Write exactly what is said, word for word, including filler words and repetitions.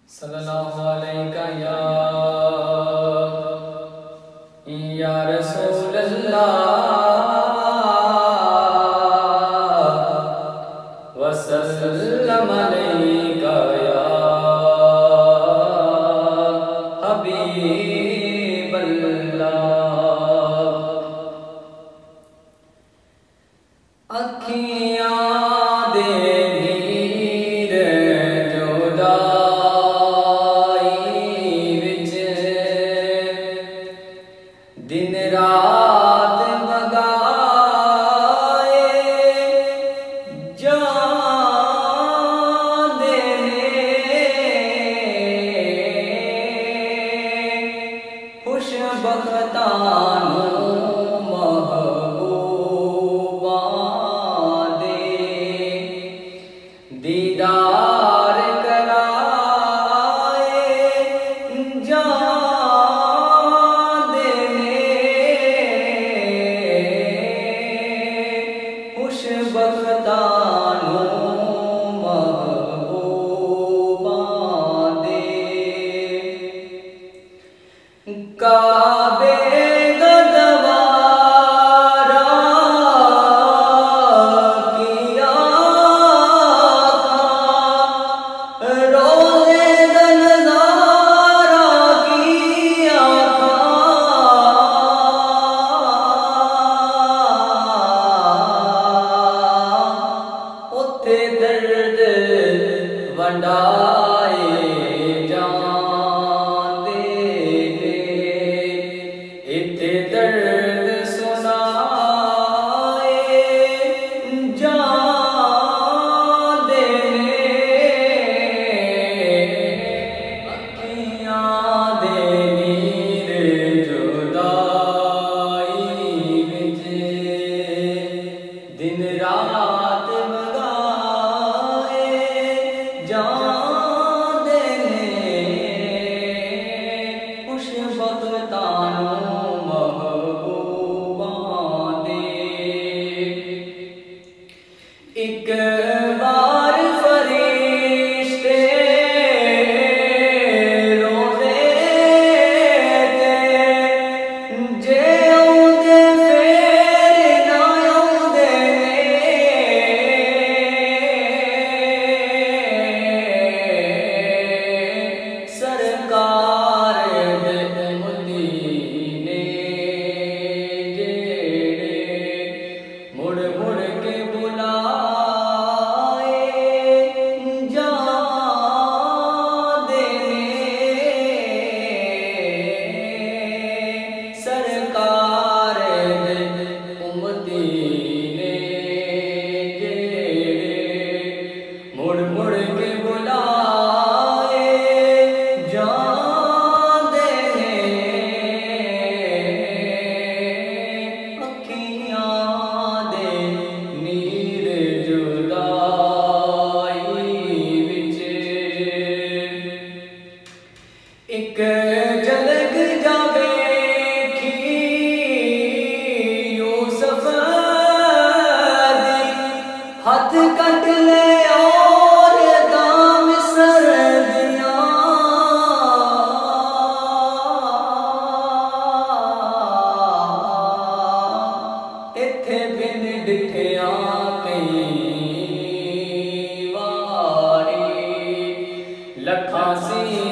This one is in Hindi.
सल्लल्लाहु अलैका या या रसूल अल्लाह वसल्लम अलैका या हबीब अल्लाह। अखियां दे नीर जुदाई विच दिन रात भगाए जान दे खुश बख्तां दीदार कराए जान देने खुश बख्तां महबूबा दे। काबे वंडाए जान दे इत्थे दर्द सुनाए जान दे। अखियां दे नीर जुदाई विच दिन रात जान देने खुश बख्तां महबूबा दे। एक बार फरिश्ते रोंदे ते जे औंदे फेर ना औंदे सरकार दे मदीने जेड़े मुड़ मुड़ के बुलाए जान देने सरकार दे मदीने जेड़े मुड़ मुड़ के बुलाए जान देने। अखियां दे नीर जुदाई विच एक झलक जावे की यूसुफ दी हथ कट ले और दाम सर दिया इत्थे बिन डिठिया कई वारी लखां सी